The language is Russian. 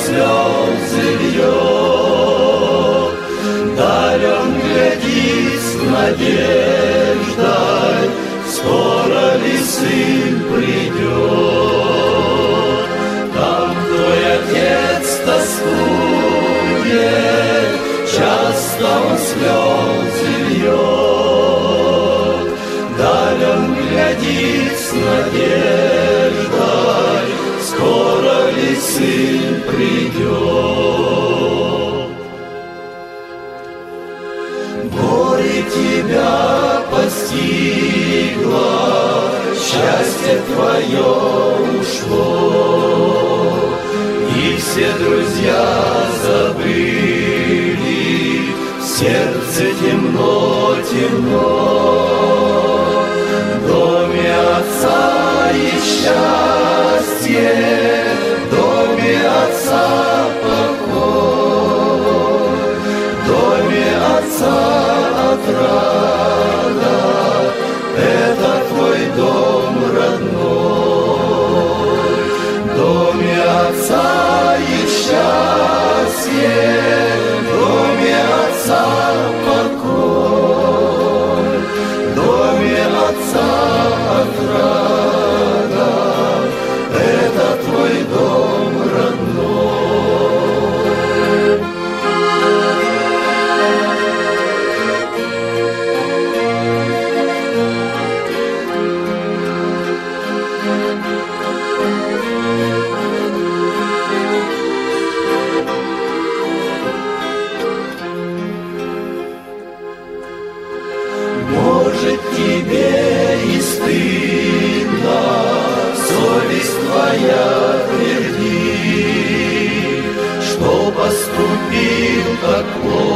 слезы льет, даль он глядит с надеждой, скоро ли сын придет. Там твой отец тоскует, часто он слезы льет, даль он глядит с надеждой, скоро ли сын придет. Горе тебя постигло, счастье твое ушло, и все друзья забыли, в сердце темно, темно. В доме отца и счастье, в доме отца покой, в доме отца отрада, это твой дом родной. В доме отца и счастье, в доме отца покой, в доме отца отрада, это твой дом родной. Может, тебе и стыдно, совесть твоя твердит, что поступил так плохо.